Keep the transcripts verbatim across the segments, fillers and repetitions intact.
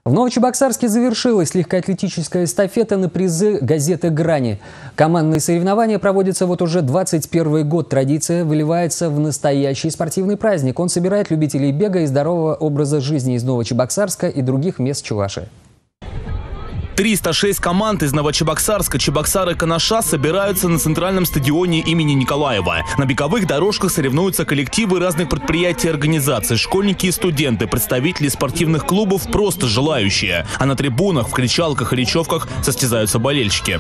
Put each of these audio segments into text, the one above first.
В Новочебоксарске завершилась легкоатлетическая эстафета на призы газеты «Грани». Командные соревнования проводятся вот уже двадцать первый год. Традиция выливается в настоящий спортивный праздник. Он собирает любителей бега и здорового образа жизни из Новочебоксарска и других мест Чувашии. триста шесть команд из Новочебоксарска, Чебоксары и Канаша собираются на центральном стадионе имени Николаева. На беговых дорожках соревнуются коллективы разных предприятий и организаций, школьники и студенты, представители спортивных клубов, просто желающие. А на трибунах, в кричалках и речевках состязаются болельщики.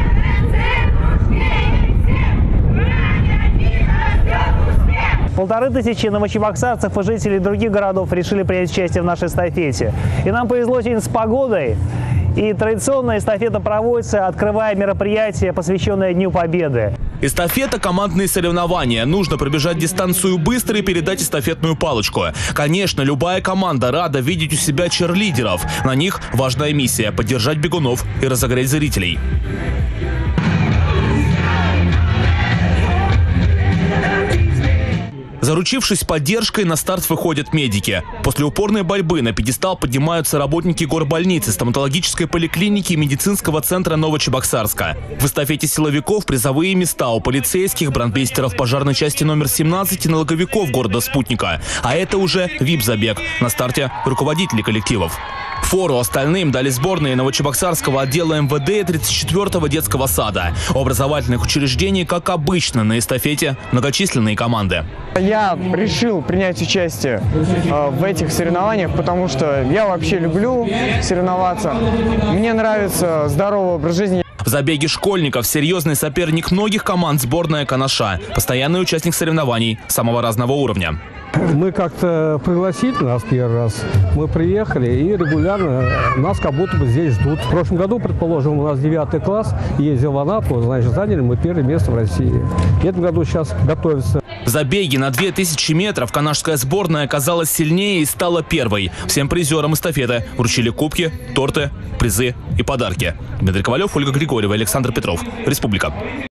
Полторы тысячи новочебоксарцев и жителей других городов решили принять участие в нашей эстафете. И нам повезло сегодня с погодой. И традиционная эстафета проводится, открывая мероприятие, посвященное Дню Победы. Эстафета – командные соревнования. Нужно пробежать дистанцию быстро и передать эстафетную палочку. Конечно, любая команда рада видеть у себя черлидеров. На них важная миссия – поддержать бегунов и разогреть зрителей. Заручившись поддержкой, на старт выходят медики. После упорной борьбы на пьедестал поднимаются работники горбольницы, стоматологической поликлиники и медицинского центра Новочебоксарска. В эстафете силовиков призовые места у полицейских, брандмейстеров пожарной части номер семнадцать и налоговиков города Спутника. А это уже вип-забег. На старте руководители коллективов. Фору остальным дали сборные Новочебоксарского отдела эм вэ дэ и тридцать четвёртого детского сада. У образовательных учреждений, как обычно, на эстафете многочисленные команды. Я решил принять участие э, в этих соревнованиях, потому что я вообще люблю соревноваться. Мне нравится здоровый образ жизни. В забеге школьников серьезный соперник многих команд сборная Канаша. Постоянный участник соревнований самого разного уровня. Мы как-то пригласили нас первый раз, мы приехали и регулярно нас как будто бы здесь ждут. В прошлом году, предположим, у нас девятый класс, ездил в Анапу, значит, заняли мы первое место в России. В этом году сейчас готовится. В забеге на две тысячи метров канашская сборная оказалась сильнее и стала первой. Всем призерам эстафеты вручили кубки, торты, призы и подарки. Дмитрий Ковалев, Ольга Григорьева, Александр Петров. Республика.